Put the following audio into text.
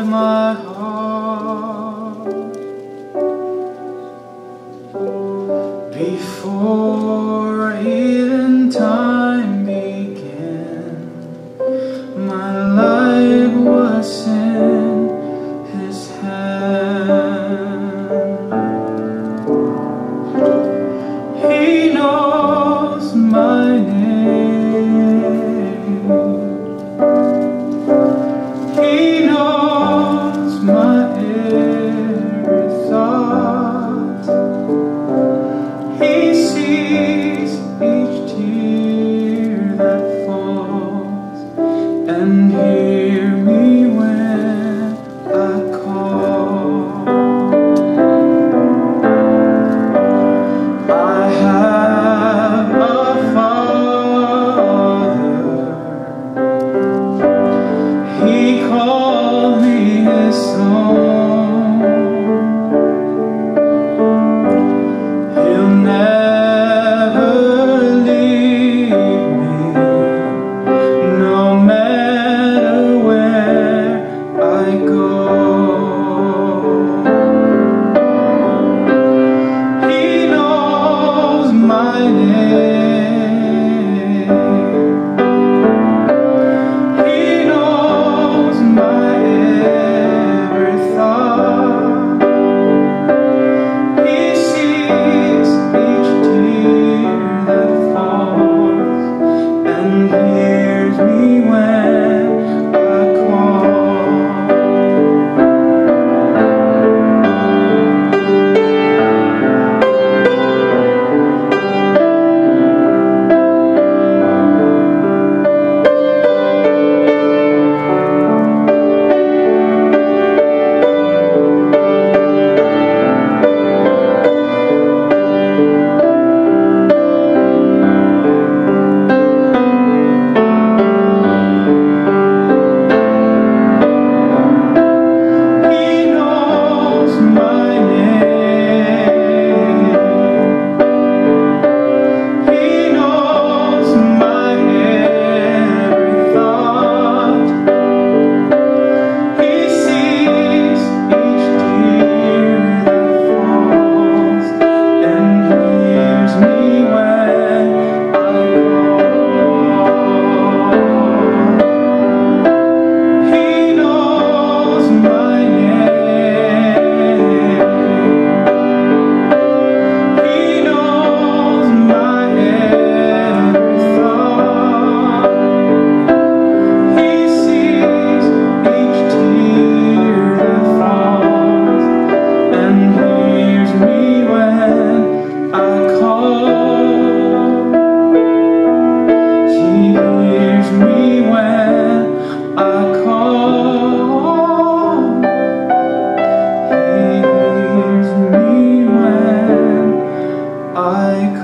my heart before even time began. My life was in His hand. He knows my name. He knows my every thought. He sees each tear that falls and hear me when I call. I have a Father. He called me His own. He'll never leave me, no matter where I go. He knows my name. He knows my every thought. He sees each tear that falls and hears me when I call. I